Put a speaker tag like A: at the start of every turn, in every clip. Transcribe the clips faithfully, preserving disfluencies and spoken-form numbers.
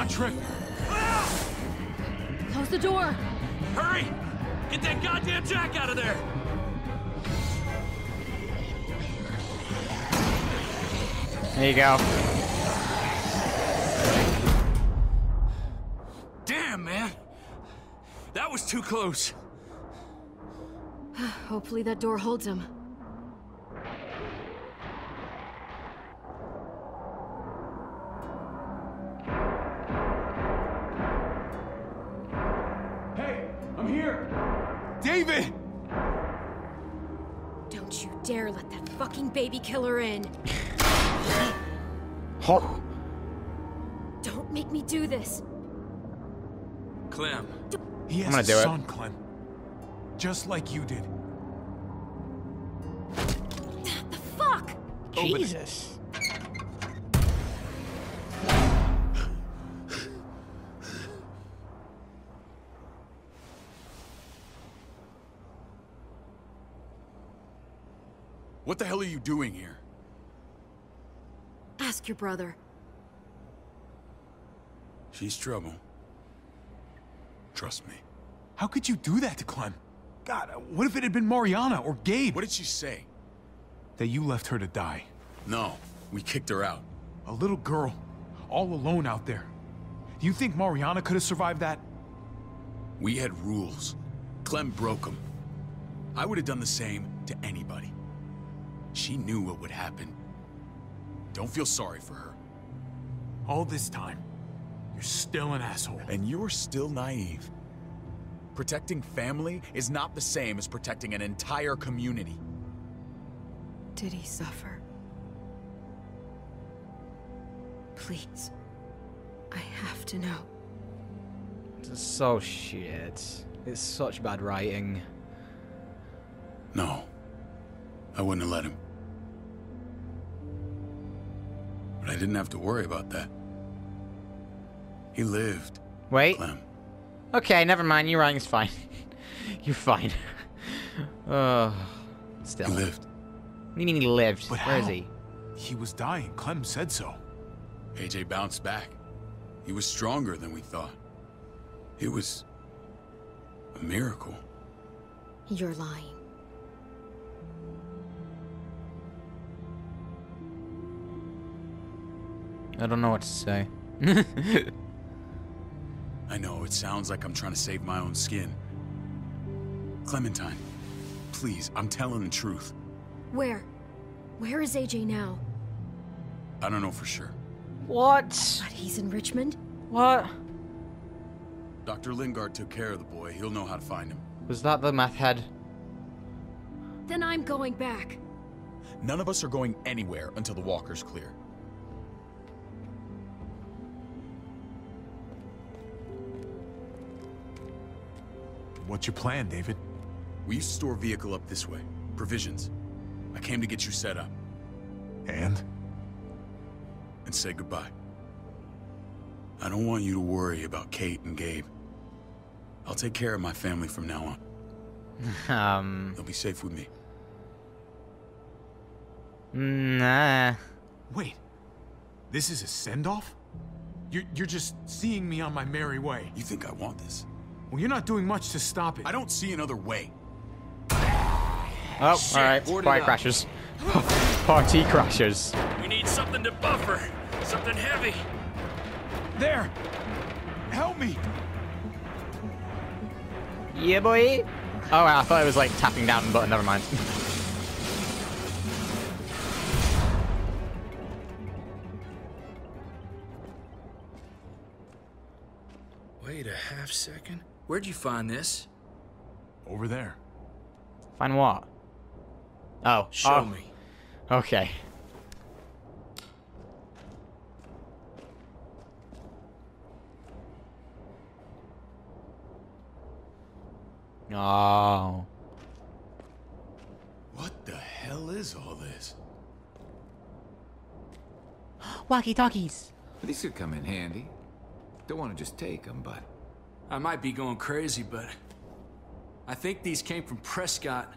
A: on, Tripp.
B: Close the door.
C: Hurry! Get that goddamn Jack out of there!
D: There you go.
C: Damn, man. That was too close.
B: Hopefully that door holds him.
A: Hey, I'm here. David!
B: Don't you dare let that fucking baby killer in.
D: Oh.
B: Don't make me do this.
C: Clem.
A: He has
D: I'm gonna
A: a
D: do it.
A: son, Clem. Just like you did.
B: The fuck?
D: Jesus.
E: What the hell are you doing here?
B: Ask your brother.
E: She's trouble. Trust me.
A: How could you do that to Clem? God, what if it had been Mariana or Gabe?
E: What did she say?
A: That you left her to die.
E: No, we kicked her out.
A: A little girl, all alone out there. Do you think Mariana could have survived that?
E: We had rules. Clem broke them. I would have done the same to anybody. She knew what would happen. Don't feel sorry for her.
A: All this time, you're still an asshole.
E: And you're still naive. Protecting family is not the same as protecting an entire community.
B: Did he suffer? Please. I have to know.
D: This is so shit. It's such bad writing.
E: No. I wouldn't have let him. But I didn't have to worry about that. He lived.
D: Wait.
E: Clem.
D: Okay, never mind. Your writing's fine. You're fine. uh, still.
E: He lived.
D: What do you mean he lived?
A: But
D: Where is
A: how?
D: he?
A: He was dying. Clem said so.
E: A J bounced back. He was stronger than we thought. It was a miracle.
B: You're lying.
D: I don't know what to say.
E: I know, it sounds like I'm trying to save my own skin. Clementine, please, I'm telling the truth.
B: Where? Where is A J now?
E: I don't know for sure.
D: What?
B: But he's in Richmond?
D: What?
E: Doctor Lingard took care of the boy. He'll know how to find him.
D: Was that the meth head?
B: Then I'm going back.
E: None of us are going anywhere until the walker's clear.
A: What's your plan, David?
E: We used to store a vehicle up this way. Provisions. I came to get you set up.
A: And?
E: And say goodbye. I don't want you to worry about Kate and Gabe. I'll take care of my family from now on.
D: Um.
E: They'll be safe with me.
D: Nah.
A: Wait. This is a send-off? You're, you're just seeing me on my merry way.
E: You think I want this?
A: Well, you're not doing much to stop it.
E: I don't see another way.
D: Oh,
C: Shit,
D: alright.
C: boarded
D: Party
C: up.
D: crashers. Party crashers.
C: We need something to buffer. Something heavy.
A: There! Help me!
D: Yeah, boy. Oh, wow, I thought it was like tapping down the button. Never mind.
C: Wait a half second. Where'd you find this?
A: Over there.
D: Find what? Oh.
C: Show
D: oh.
C: me.
D: Okay. Oh.
E: What the hell is all this?
D: Walkie-talkies.
F: These could come in handy. Don't want to just take them, but...
C: I might be going crazy, but I think these came from Prescott.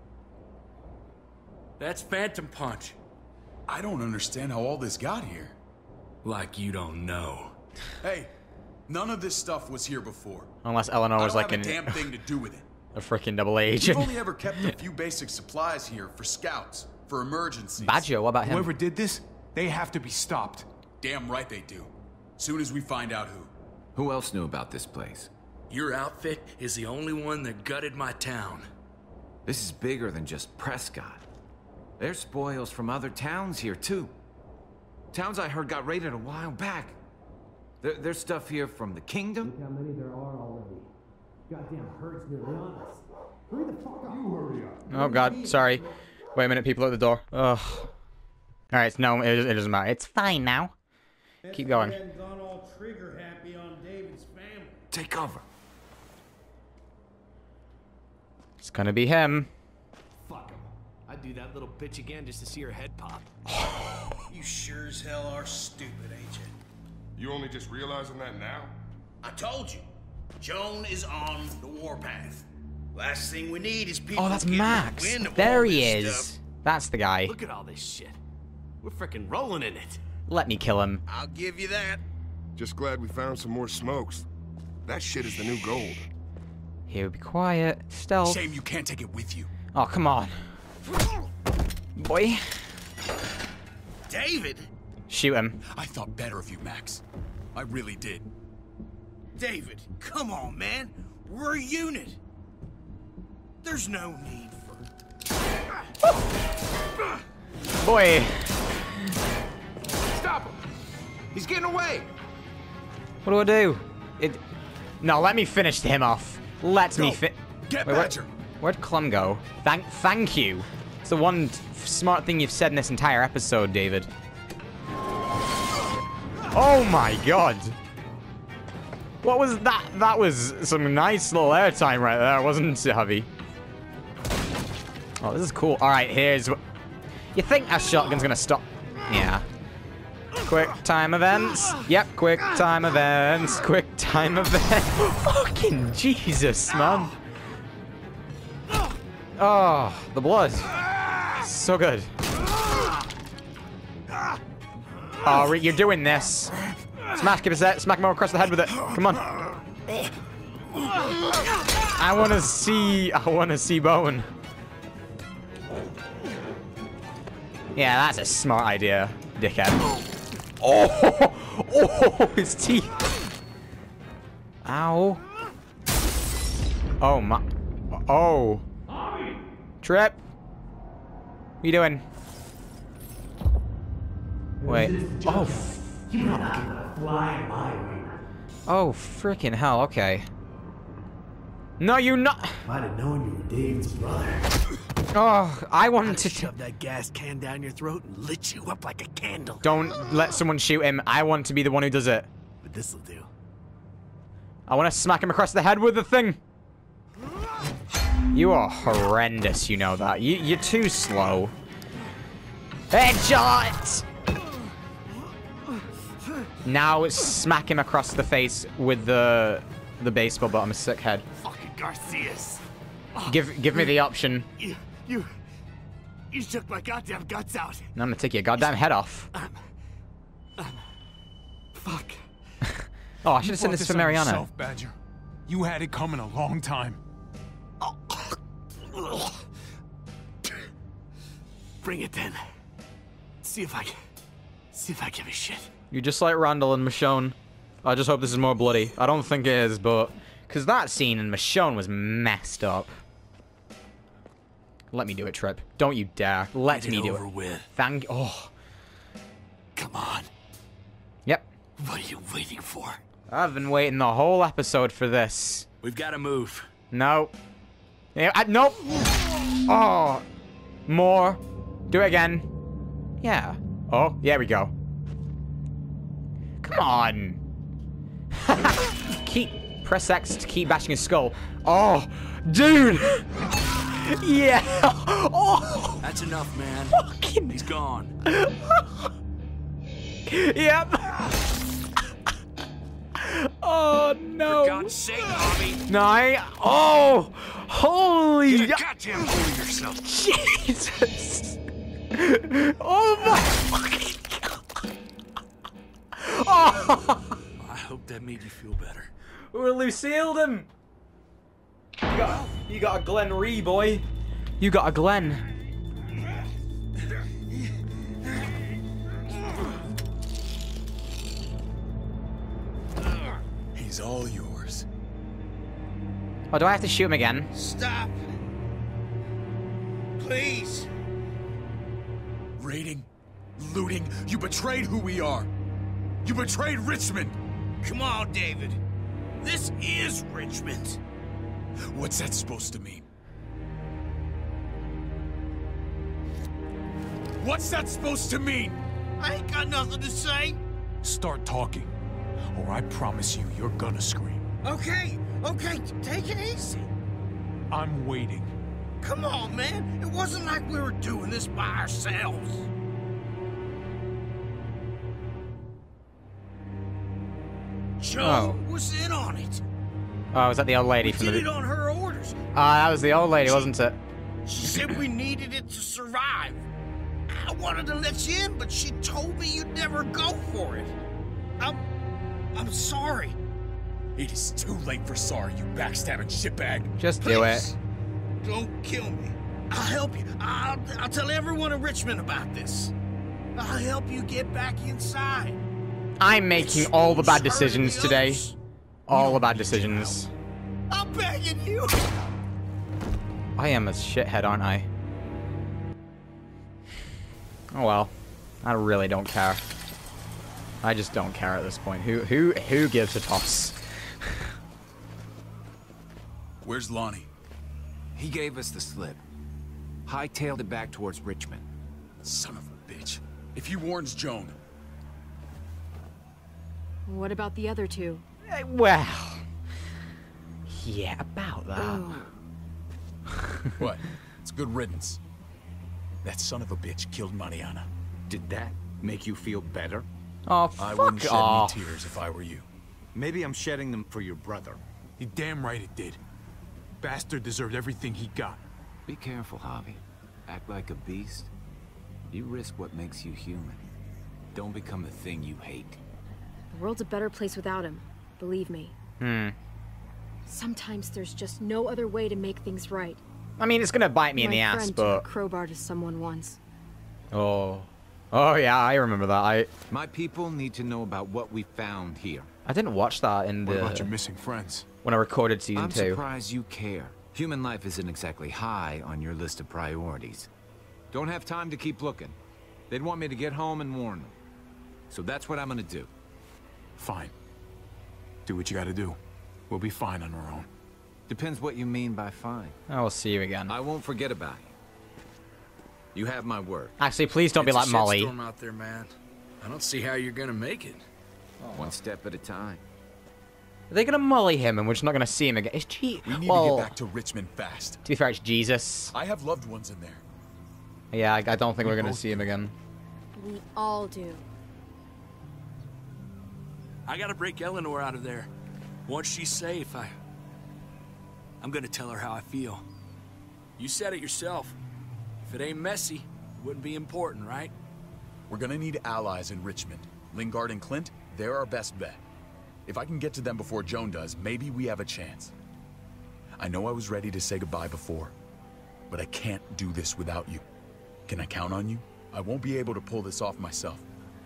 C: That's Phantom Punch.
E: I don't understand how all this got here.
C: Like you don't know.
E: Hey, None of this stuff was here before.
D: Unless Eleanor was like
E: I don't
D: an,
E: have a damn thing to do with it.
D: a freaking double agent.
E: We've only ever kept a few basic supplies here for scouts, for emergencies.
D: Badger, what about him?
A: Whoever did this, they have to be stopped.
E: Damn right they do. Soon as we find out who.
F: Who else knew about this place?
C: Your outfit is the only one that gutted my town.
F: This is bigger than just Prescott. There's spoils from other towns here, too. Towns I heard got raided a while back. There, there's stuff here from the kingdom.
G: Look how many there are already. Goddamn herd's nearly on us. Hurry the fuck up. You hurry up.
D: Oh god, sorry. Wait a minute, people at the door. Ugh. Alright, no, it, it doesn't matter. It's fine now. Keep going.
G: Gone all trigger happy on David's family.
F: Take cover.
D: It's gonna be him.
G: Fuck him. I'd do that little bitch again just to see her head pop. You sure as hell are stupid, ain't you?
H: You only just realizing that now?
G: I told you. Joan is on the warpath. Last thing we need is people
D: Oh, that's
G: getting
D: Max.
G: wind of
D: There
G: all
D: he
G: this
D: is.
G: stuff.
D: That's the guy.
G: Look at all this shit. We're frickin' rolling in it.
D: Let me kill him.
G: I'll give you that.
H: Just glad we found some more smokes. That shit is the new gold.
D: Here, be quiet. Stealth.
E: Shame you can't take it with you.
D: Oh, come on. Boy.
G: David?
D: Shoot him.
E: I thought better of you, Max. I really did.
G: David, come on, man. We're a unit. There's no need for...
D: Boy.
F: Stop him! He's getting away!
D: What do I do? It. No, let me finish him off. Let me
E: Go.
D: fi-
E: Get
D: Wait, where,
E: Badger.
D: where'd Clum go? Thank, thank you. It's the one smart thing you've said in this entire episode, David. Oh my god. What was that? That was some nice little airtime right there, wasn't it, Javi? Oh, this is cool. Alright, here's what... You think a shotgun's gonna stop... Yeah. Quick time events. Yep, quick time events. Quick time events. Fucking Jesus, man. Oh, the blood. So good. Oh, you're doing this. Smack it, smack him across the head with it. Come on. I want to see. I want to see Bowen. Yeah, that's a smart idea, dickhead. Oh, oh, his teeth. Ow. Oh my. Oh. Trip. What are you doing? Wait. Oh.
G: You're not gonna fly my way.
D: Oh, freaking hell. Okay. No, you're not.
G: Might have known you were David's brother.
D: Oh, I wanted
G: I'd
D: to.
G: shove that gas can down your throat and lit you up like a candle.
D: Don't let someone shoot him. I want to be the one who does it.
G: But this'll do.
D: I want to smack him across the head with the thing. You are horrendous, you know that. You, you're too slow. Headshot! Now smack him across the face with the the baseball bat. I'm a sick head.
G: Fucking Garcias.
D: Give give me the option.
G: You, you, you shook my goddamn guts out.
D: No, I'm gonna take your goddamn head off.
G: Um, um, fuck.
D: Oh, I should have sent
A: Brought
D: this for
A: on
D: Mariana.
A: yourself, Badger. You had it coming a long time.
G: Bring it then. See if I can. See if I give a shit.
D: You're just like Randall and Michonne. I just hope this is more bloody. I don't think it is, but... Because that scene in Michonne was messed up. Let me do it, Trip. Don't you dare. Let
G: Get
D: me
G: it
D: do
G: over
D: it.
G: with.
D: Thank... Oh.
G: Come on.
D: Yep.
G: What are you waiting for?
D: I've been waiting the whole episode for this.
C: We've got to move.
D: No. Yeah, I, nope. Oh. More. Do it again. Yeah. Oh, there we go. Come on. Keep... Press X to keep bashing his skull. Oh, dude. Yeah. Oh.
C: That's enough, man.
D: Fucking.
C: He's gone.
D: Yep. Oh no.
C: For God's sake, Bobby.
D: No, I. Oh. Holy.
C: Get a goddamn hold of yourself.
D: Jesus. Oh my fucking God. Oh.
C: I hope that that made you feel better.
D: We Lucille'd him. You got, you got a Glen Ree, boy. You got a Glen.
E: He's all yours.
D: Oh, do I have to shoot him again?
G: Stop. Please.
E: Raiding, looting, you betrayed who we are. You betrayed Richmond.
G: Come on, David. This is Richmond.
E: What's that supposed to mean? What's that supposed to mean?
G: I ain't got nothing to say.
A: Start talking, or I promise you, you're gonna scream.
G: Okay, okay, take it easy.
A: I'm waiting.
G: Come on, man. It wasn't like we were doing this by ourselves. Joe
D: Oh.
G: was in on it.
D: Oh, was that the old lady
G: We
D: from
G: did
D: the...
G: it on her orders.
D: Ah, that was the old lady, wasn't it?
G: She said we needed it to survive. I wanted to let you in, but she told me you'd never go for it. I'm... I'm sorry.
E: It is too late for sorry, you backstabbing shitbag.
D: Just do it.
G: Please, don't kill me. I'll help you. I'll, I'll tell everyone in Richmond about this. I'll help you get back inside.
D: I'm making all the bad
G: It's hurting
D: decisions
G: the
D: today.
G: others.
D: All the bad decisions.
G: I'm begging you.
D: I am a shithead, aren't I? Oh well. I really don't care. I just don't care at this point. Who who who gives a toss?
E: Where's Lonnie?
F: He gave us the slip. Hightailed it back towards Richmond.
E: Son of a bitch. If he warns Joan...
B: What about the other two?
D: Eh, well... Yeah, about that.
B: Oh.
E: What? It's good riddance. That son of a bitch killed Mariana.
I: Did that make you feel better?
D: Oh,
E: I
D: fuck
E: wouldn't shed
D: off.
E: any tears if I were you.
I: Maybe I'm shedding them for your brother.
A: You're damn right it did. Bastard deserved everything he got.
F: Be careful, Javi. Act like a beast. You risk what makes you human. Don't become the thing you hate.
B: The world's a better place without him. Believe me.
D: Hmm.
B: Sometimes there's just no other way to make things right.
D: I mean, it's gonna bite me in
B: My
D: the ass,
B: friend
D: but...
B: took a crowbar to someone once.
D: Oh. Oh, yeah, I remember that. I
F: My people need to know about what we found here.
D: I didn't watch that in
A: What
D: the...
A: about your missing friends?
D: when I recorded season
F: I'm
D: two.
F: surprised you care. Human life isn't exactly high on your list of priorities. Don't have time to keep looking. They'd want me to get home and warn them. So that's what I'm gonna do.
A: Fine. Do what you gotta do. We'll be fine on our own.
F: Depends what you mean by fine.
D: I will see you again.
F: I won't forget about you. You have my word.
D: Actually, please don't be
C: It's a
D: like Molly.
C: shitstorm out there, man. I don't see how you're gonna make it.
F: One step at a time.
D: Are they gonna molly him and we're just not gonna see him again? It's Je-
E: We need
D: well,
E: to get back to Richmond fast.
D: to be fair, it's Jesus.
E: I have loved ones in there.
D: Yeah, I, I don't think
E: We
D: we're gonna
E: both
D: see him again.
B: We all do.
C: I gotta break Eleanor out of there. Once she's safe, I... I'm gonna tell her how I feel. You said it yourself. If it ain't messy, it wouldn't be important, right?
E: We're gonna need allies in Richmond. Lingard and Clint, they're our best bet. If I can get to them before Joan does, maybe we have a chance. I know I was ready to say goodbye before, but I can't do this without you. Can I count on you? I won't be able to pull this off myself.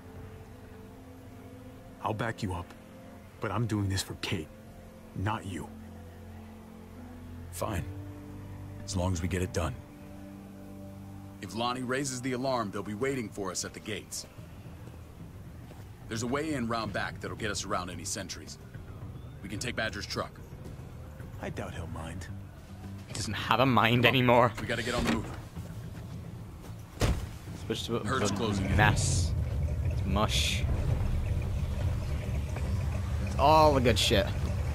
A: I'll back you up. But I'm doing this for Kate, not you.
E: Fine. As long as we get it done. If Lonnie raises the alarm, they'll be waiting for us at the gates. There's a way in round back that'll get us around any sentries. We can take Badger's truck.
A: I doubt he'll mind.
D: He doesn't have a mind anymore.
E: We gotta get on the move.
D: Switch to
E: Herd's
D: a
E: closing in.
D: mess. It's mush. It's all the good shit.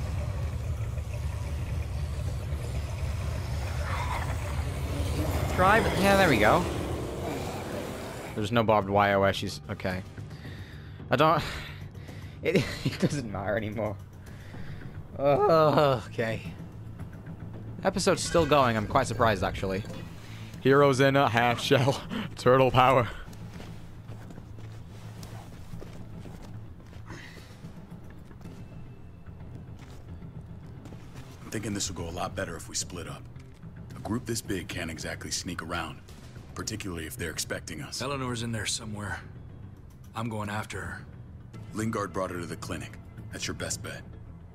D: Drive. Yeah, there we go. There's no barbed wire where she's... Okay. I don't... It, it doesn't matter anymore. Oh, okay. Episode's still going. I'm quite surprised, actually. Heroes in a half shell. Turtle power.
E: thinking this will go a lot better if we split up. A group this big can't exactly sneak around, particularly if they're expecting us.
C: Eleanor's in there somewhere. I'm going after her.
E: Lingard brought her to the clinic. That's your best bet.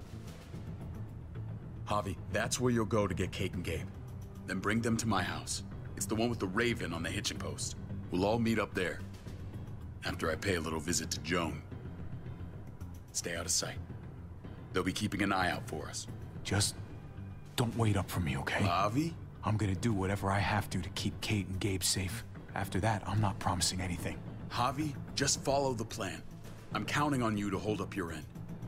E: Javi, that's where you'll go to get Kate and Gabe. Then bring them to my house. It's the one with the raven on the hitching post. We'll all meet up there. After I pay a little visit to Joan. Stay out of sight. They'll be keeping an eye out for us.
A: Just don't wait up for me, okay?
E: Javi?
A: I'm gonna do whatever I have to to keep Kate and Gabe safe. After that, I'm not promising anything.
E: Javi, just follow the plan. I'm counting on you to hold up your end.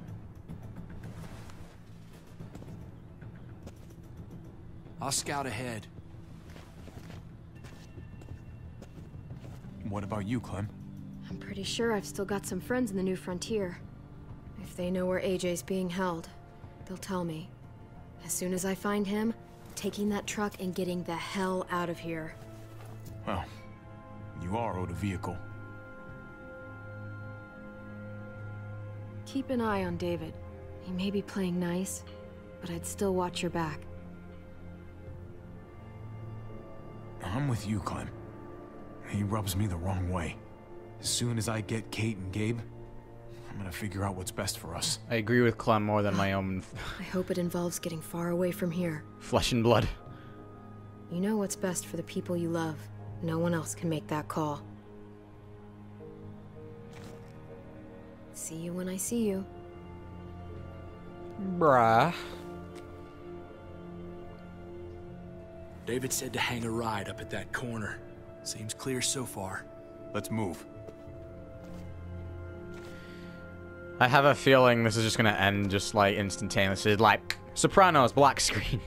C: I'll scout ahead.
A: What about you, Clem?
B: I'm pretty sure I've still got some friends in the New Frontier. If they know where A J's being held, they'll tell me. As soon as I find him, taking that truck and getting the hell out of here.
A: Well, you are owed a vehicle.
B: Keep an eye on David. He may be playing nice, but I'd still watch your back.
A: I'm with you, Clem. He rubs me the wrong way. As soon as I get Kate and Gabe, I'm gonna figure out what's best for us.
D: I agree with Clem more than my own
B: I hope it involves getting far away from here.
D: flesh and blood.
B: You know what's best for the people you love. No one else can make that call. See you when I see you.
D: Bruh.
C: David said to hang a ride up at that corner. Seems clear so far.
A: Let's move.
D: I have a feeling this is just gonna end just like instantaneously, like Sopranos black screen.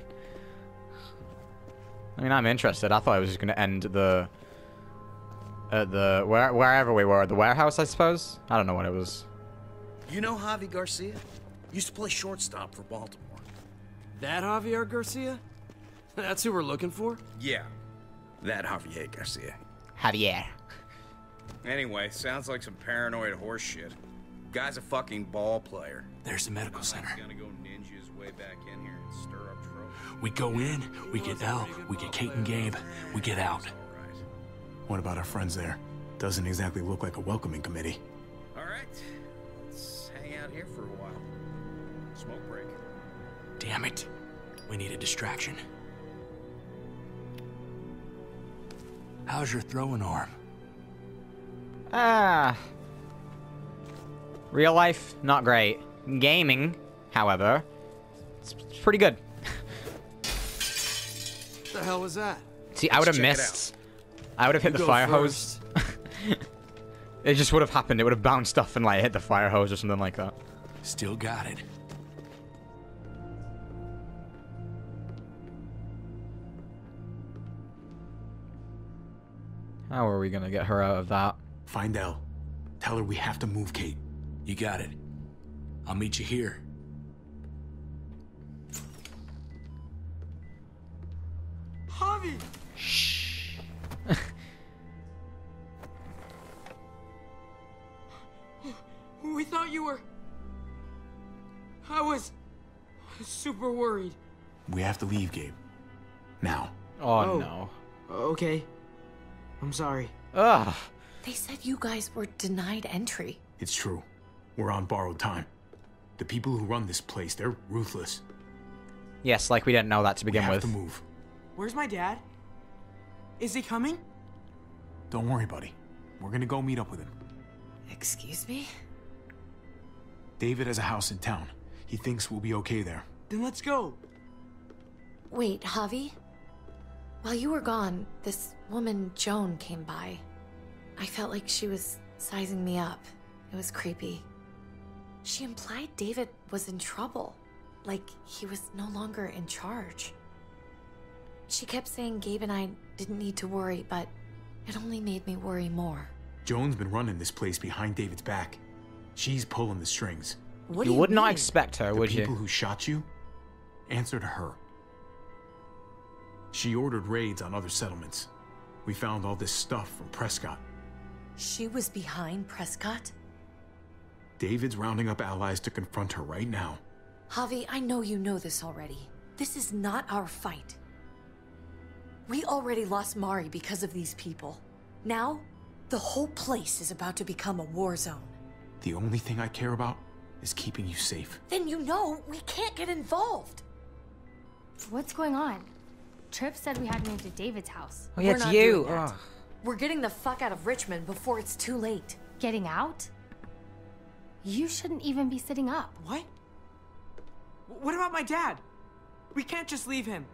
D: I mean, I'm interested. I thought it was just gonna end the at the where wherever we were, the warehouse, I suppose. I don't know what it was.
G: You know Javi Garcia? Used to play shortstop for Baltimore.
J: That Javier Garcia? That's who we're looking for?
K: Yeah, that Javier Garcia.
D: Javier.
K: Anyway, sounds like some paranoid horse shit. Guy's a fucking ball player.
C: There's the medical center.
K: He's gonna go ninja his way back in here and stir up trouble.
C: We go in, we get Elle, we get Kate and Gabe, we get out.
A: What about our friends there? Doesn't exactly look like a welcoming committee.
K: All right, let's hang out here for a while. Smoke break.
C: Damn it. We need a distraction. How's your throwing arm?
D: Ah. Real life, not great. Gaming, however, it's, it's pretty good.
J: What the hell was that?
D: See, I would have
K: check it
D: missed. I would have hit
J: You
D: the
J: go
D: fire
J: first.
D: hose. It just would have happened. It would have bounced off and like hit the fire hose or something like that.
C: Still got it.
D: How are we gonna get her out of that?
A: Find Elle. Tell her we have to move Kate.
C: You got it. I'll meet you here.
J: Javi!
D: Shh.
J: We thought you were... I was... super worried.
A: We have to leave, Gabe. Now.
D: Oh,
J: Oh.
D: no.
J: Okay. I'm sorry.
D: Ugh.
L: They said you guys were denied entry.
A: It's true. We're on borrowed time. The people who run this place, they're ruthless.
D: Yes, like we didn't know that to
A: We
D: begin
A: have
D: with.
A: to move.
J: Where's my dad? Is he coming?
A: Don't worry, buddy. We're gonna go meet up with him.
L: Excuse me?
A: David has a house in town. He thinks we'll be okay there.
J: Then let's go.
L: Wait, Javi? While you were gone, this woman, Joan, came by. I felt like she was sizing me up. It was creepy. She implied David was in trouble. Like he was no longer in charge. She kept saying Gabe and I didn't need to worry, but it only made me worry more.
A: Joan's been running this place behind David's back. She's pulling the strings.
L: What
D: You
L: do you
D: would not
L: mean?
D: expect her,
A: The
D: would
A: people
D: you?
A: who shot you, answer to her. She ordered raids on other settlements. We found all this stuff from Prescott.
L: She was behind Prescott?
A: David's rounding up allies to confront her right now.
L: Javi, I know you know this already. This is not our fight. We already lost Mari because of these people. Now, the whole place is about to become a war zone.
A: The only thing I care about is keeping you safe.
L: Then you know we can't get involved.
M: What's going on? Tripp said we had to move to David's house.
D: Oh, yeah,
L: We're
D: it's
L: not
D: you.
L: doing that.
D: Oh.
L: We're getting the fuck out of Richmond before it's too late.
M: Getting out? You shouldn't even be sitting up.
N: What? What about my dad? We can't just leave him.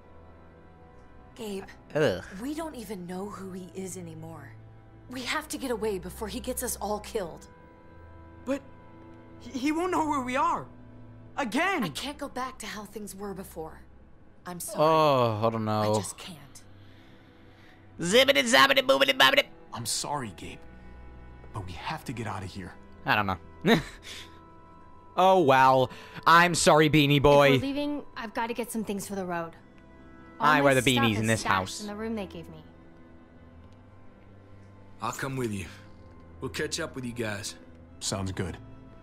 L: Gabe,
D: Ugh.
L: we don't even know who he is anymore. We have to get away before he gets us all killed.
N: But he, he won't know where we are. Again!
L: I can't go back to how things were before. I'm sorry.
D: Oh, I don't know.
L: I just can't.
D: Zibbity zabbity boobity bobbity.
A: I'm sorry, Gabe, but we have to get out of here.
D: I don't know. Oh, well. I'm sorry, Beanie Boy.
M: If we're leaving, I've got to get some things for the road. All
D: I
M: my
D: wear the
M: stuff
D: beanies
M: is
D: in this
M: stashed
D: house.
M: In the room they gave me.
C: I'll come with you. We'll catch up with you guys.
A: Sounds good.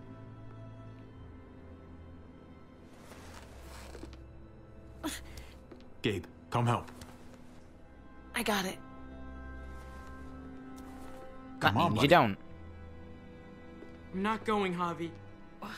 A: Gabe, come help.
L: I got it.
A: Come
D: That
A: on,
D: means
A: buddy.
D: you don't.
N: I'm not going, Javi.
L: What?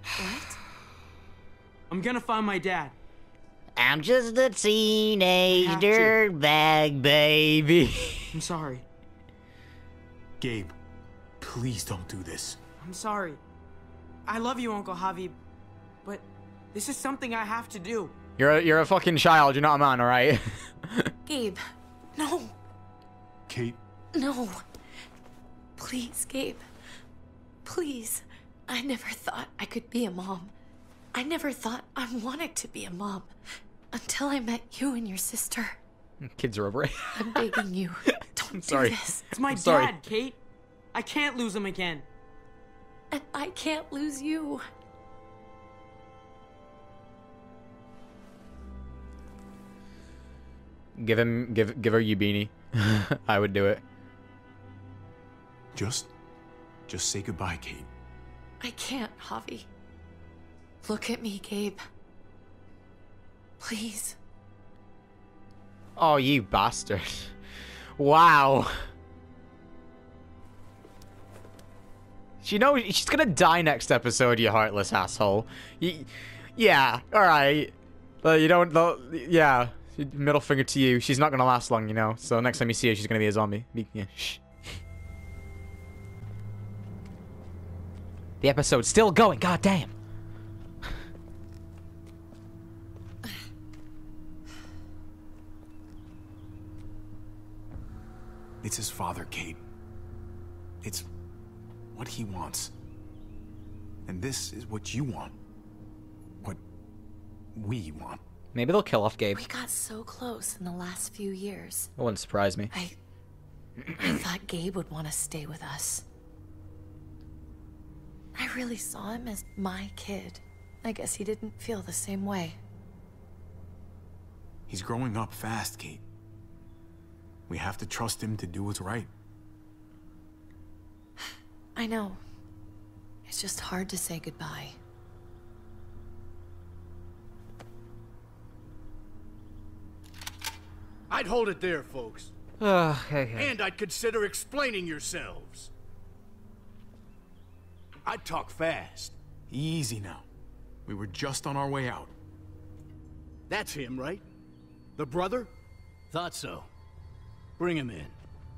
N: I'm gonna find my dad.
D: I'm just a teenage dirtbag baby.
N: I'm sorry.
A: Gabe, please don't do this.
N: I'm sorry. I love you, Uncle Javi, but this is something I have to do.
D: You're a, you're a fucking child. You're not a man, all right?
L: Gabe, no.
A: Kate.
L: No. Please, Gabe. Please. I never thought I could be a mom. I never thought I wanted to be a mom. Until I met you and your sister.
D: Kids are over it.
L: I'm begging you. Don't
D: I'm
L: do
D: sorry.
L: this.
N: It's my
D: I'm
N: dad,
D: sorry.
N: Kate. I can't lose him again.
L: And I can't lose you.
D: Give him, give, give her you beanie. I would do it.
A: Just, just say goodbye, Kate.
L: I can't, Javi. Look at me, Gabe. Please.
D: Oh, you bastard. Wow. She knows she's gonna die next episode, you heartless asshole. You, yeah, alright. But you don't, the, yeah. Middle finger to you. She's not gonna last long, you know. So next time you see her, she's gonna be a zombie. Be, yeah, shh. The episode's still going, god damn.
A: It's his father, Kate. It's what he wants. And this is what you want. What we want.
D: Maybe they'll kill off Gabe.
L: We got so close in the last few years.
D: It wouldn't surprise me.
L: I... I thought Gabe would want to stay with us. I really saw him as my kid. I guess he didn't feel the same way.
A: He's growing up fast, Kate. We have to trust him to do what's right.
L: I know. It's just hard to say goodbye.
G: I'd hold it there, folks.
D: Uh, okay.
G: And I'd consider explaining yourselves. I'd talk fast.
A: Easy now. We were just on our way out.
G: That's him, right? The brother? Thought so. Bring him in.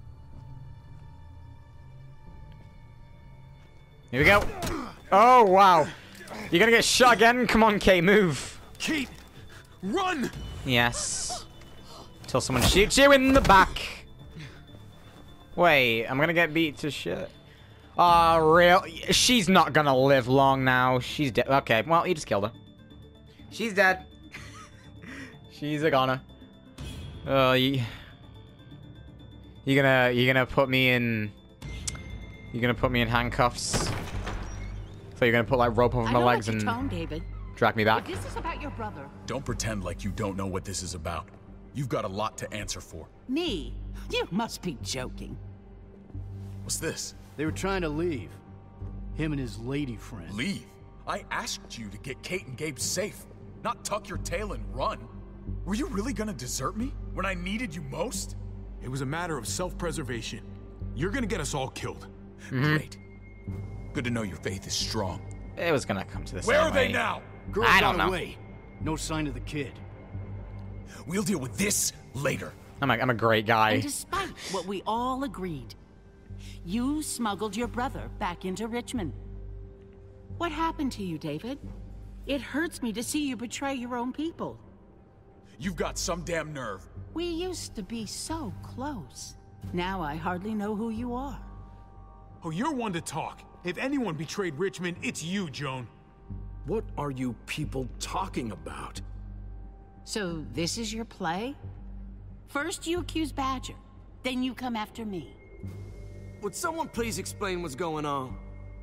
D: Here we go. Oh, wow. You're gonna get shot again? Come on, Kate, move.
A: Kate, run!
D: Yes. Till someone shoots you in the back. Wait, I'm gonna get beat to shit. Ah, uh, real? She's not gonna live long now. She's dead. Okay, well, you just killed her. She's dead. She's a goner. Oh, uh, you... You're gonna, you're gonna put me in... You're gonna put me in handcuffs. So you're gonna put like rope over
O: I
D: my
O: don't
D: legs
O: like
D: and
O: your tone, David.
D: drag me back.
O: If this is about your brother.
E: Don't pretend like you don't know what this is about. You've got a lot to answer for.
O: Me? You must be joking.
E: What's this?
G: They were trying to leave. Him and his lady friend.
E: Leave? I asked you to get Kate and Gabe safe. not tuck your tail and run. Were you really gonna desert me when I needed you most?
A: It was a matter of self-preservation. You're gonna get us all killed.
D: Mm-hmm.
E: Great. Good to know your faith is strong.
D: It was gonna come to this.
E: Where are
D: anyway.
E: they now?
C: Girl
D: I
C: got
D: don't know.
C: away. No sign of the kid.
E: We'll deal with this later.
D: I'm a, I'm a great guy.
O: And despite what we all agreed, you smuggled your brother back into Richmond. What happened to you, David? It hurts me to see you betray your own people.
E: You've got some damn nerve.
O: We used to be so close. Now I hardly know who you are.
A: Oh, you're one to talk. If anyone betrayed Richmond, it's you, Joan.
C: What are you people talking about?
O: So this is your play? First you accuse Badger, then you come after me.
J: Would someone please explain what's going on?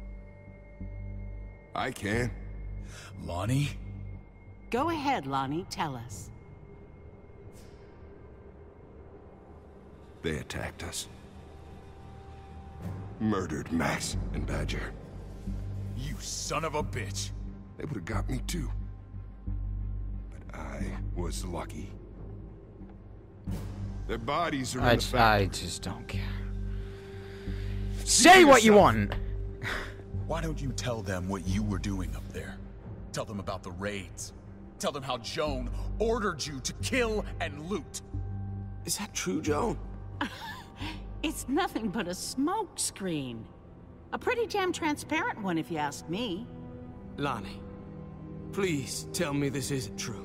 H: I can.
E: Lonnie?
O: Go ahead, Lonnie, tell us.
H: They attacked us. Murdered Max and Badger.
E: You son of a bitch.
H: They would have got me too. But I was lucky. Their bodies are
D: I,
H: in the
D: j-
H: factory.
D: I just don't care. Say what you want.
E: Why don't you tell them what you were doing up there? Tell them about the raids. Tell them how Joan ordered you to kill and loot.
J: Is that true, Joan?
O: It's nothing but a smoke screen. A pretty damn transparent one, if you ask me.
J: Lonnie, please tell me this isn't true.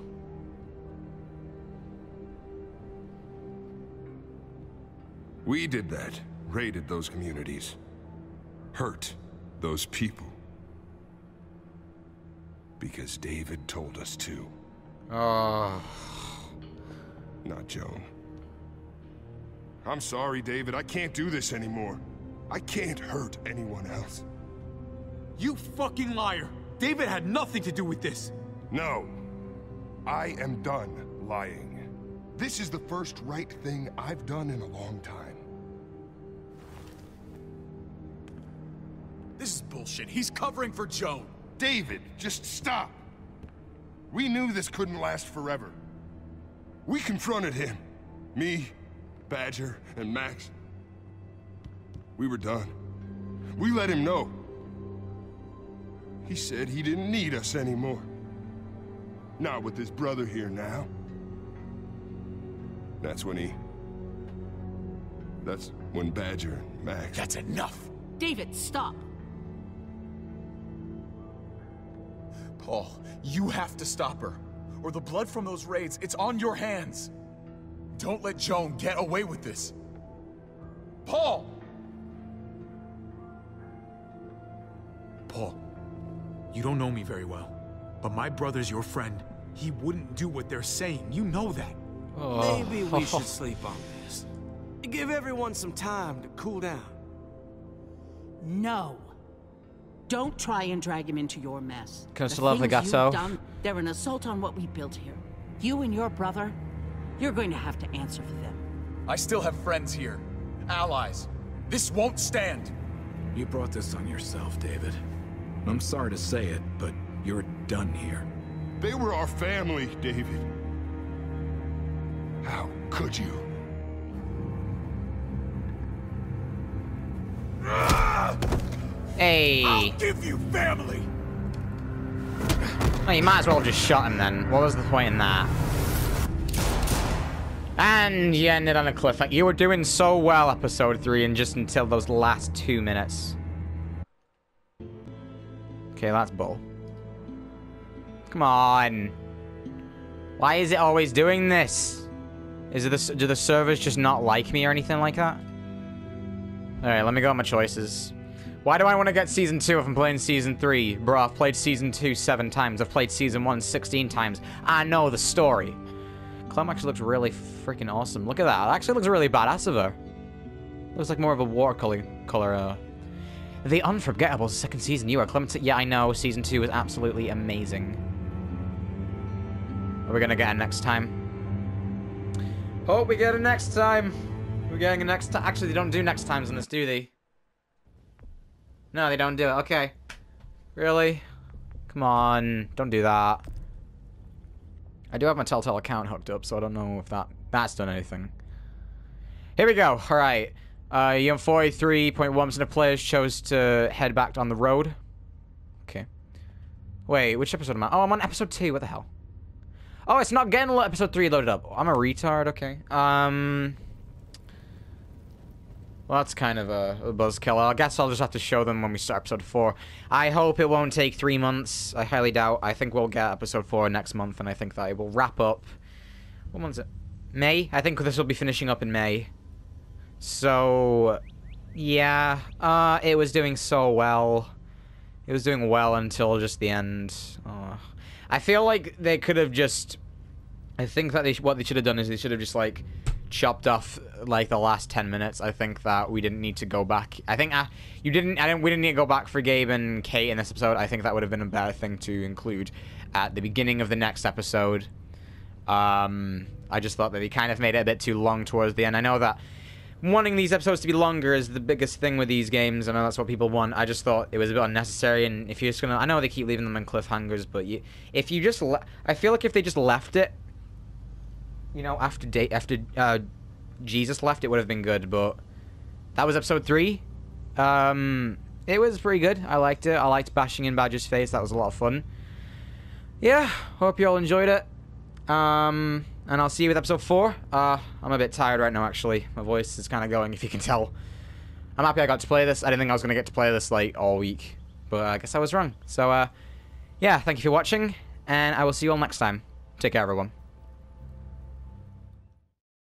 H: We did that. Raided those communities. Hurt those people. Because David told us to.
D: Oh.
H: Not Joan. I'm sorry, David. I can't do this anymore. I can't hurt anyone else.
A: You fucking liar. David had nothing to do with this.
H: No. I am done lying. This is the first right thing I've done in a long time.
E: This is bullshit. He's covering for Joan.
H: David, just stop. We knew this couldn't last forever. We confronted him. Me, Badger, and Max. We were done. We let him know. He said he didn't need us anymore. Not with his brother here now. That's when he... That's when Badger and Max...
E: That's enough!
O: David, stop!
E: Paul, you have to stop her. Or the blood from those raids, it's on your hands. Don't let Joan get away with this. Paul!
A: Paul, you don't know me very well, but my brother's your friend. He wouldn't do what they're saying. You know that.
D: Oh.
J: Maybe we should sleep on this. Give everyone some time to cool down.
O: No. Don't try and drag him into your mess.
D: Can I
O: The
D: still have the
O: things
D: gato?
O: you've done, they're an assault on what we built here. You and your brother, you're going to have to answer for them.
E: I still have friends here. Allies. This won't stand.
C: You brought this on yourself, David. I'm sorry to say it, but you're done here.
H: They were our family, David. How could you?
D: Hey.
E: I'll give you family.
D: Well, you might as well just shot him then. What was the point in that? And you ended on a cliffhanger. You were doing so well, episode three, and just until those last two minutes. Okay, that's bull. Come on. Why is it always doing this? Is it the, do the servers just not like me or anything like that? Alright, let me go with my choices. Why do I want to get Season two if I'm playing Season three? Bro, I've played Season two seven times. I've played Season one sixteen times. I know the story. Clem actually looks really freaking awesome. Look at that. It actually looks really badass of her. Looks like more of a watercolor. Color, uh... The Unforgettable second season. You are Clement. Yeah, I know. Season two is absolutely amazing. Are we gonna get it next time? Hope we get it next time. We're getting it next time. Actually, they don't do next times in this, do they? No, they don't do it. Okay. Really? Come on. Don't do that. I do have my Telltale account hooked up, so I don't know if that that's done anything. Here we go. All right. Uh, you have forty-three point one percent of players chose to head back on the road. Okay. Wait, which episode am I? Oh, I'm on episode two. What the hell? Oh, it's not getting episode three loaded up. I'm a retard. Okay. Um. Well, that's kind of a, a buzzkill. I guess I'll just have to show them when we start episode four. I hope it won't take three months. I highly doubt. I think we'll get episode four next month, and I think that it will wrap up. What month is it? May? I think this will be finishing up in May. So, yeah. Uh, it was doing so well. It was doing well until just the end. Oh. I feel like they could have just... I think that they what they should have done is they should have just, like... chopped off like the last ten minutes. I think that we didn't need to go back. I think uh, you didn't. I didn't. We didn't need to go back for Gabe and Kate in this episode. I think that would have been a better thing to include at the beginning of the next episode. Um, I just thought that they kind of made it a bit too long towards the end. I know that wanting these episodes to be longer is the biggest thing with these games. I know that's what people want. I just thought it was a bit unnecessary. And if you're just gonna, I know they keep leaving them in cliffhangers, but you, if you just, le I feel like if they just left it. You know, after date after uh, Jesus left, it would have been good, but that was episode three. Um, it was pretty good. I liked it. I liked bashing in Badger's face. That was a lot of fun. Yeah, hope you all enjoyed it. Um, and I'll see you with episode four. Uh, I'm a bit tired right now, actually. My voice is kind of going, if you can tell. I'm happy I got to play this. I didn't think I was going to get to play this, like, all week. But I guess I was wrong. So, uh, yeah, thank you for watching, and I will see you all next time. Take care, everyone.